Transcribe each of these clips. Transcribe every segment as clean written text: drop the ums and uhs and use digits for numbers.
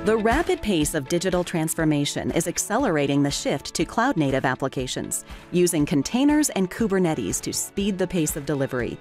The rapid pace of digital transformation is accelerating the shift to cloud-native applications, using containers and Kubernetes to speed the pace of delivery.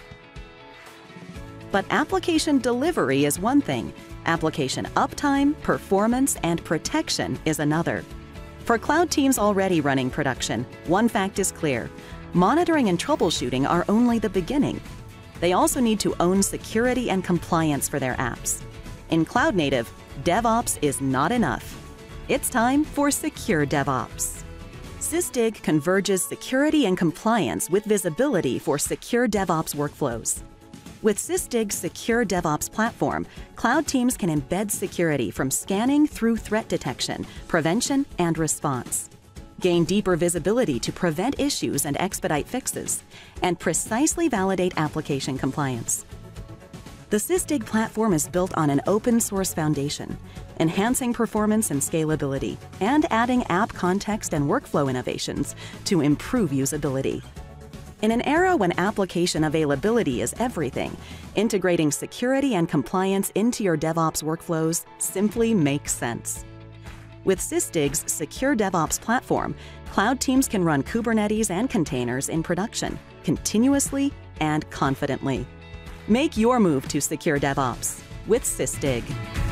But application delivery is one thing. Application uptime, performance, and protection is another. For cloud teams already running production, one fact is clear: monitoring and troubleshooting are only the beginning. They also need to own security and compliance for their apps. In cloud native, DevOps is not enough. It's time for Secure DevOps. Sysdig converges security and compliance with visibility for secure DevOps workflows. With Sysdig's Secure DevOps platform, cloud teams can embed security from scanning through threat detection, prevention, and response. Gain deeper visibility to prevent issues and expedite fixes, and precisely validate application compliance. The Sysdig platform is built on an open-source foundation, enhancing performance and scalability, and adding app context and workflow innovations to improve usability. In an era when application availability is everything, integrating security and compliance into your DevOps workflows simply makes sense. With Sysdig's Secure DevOps platform, cloud teams can run Kubernetes and containers in production, continuously and confidently. Make your move to Secure DevOps with Sysdig.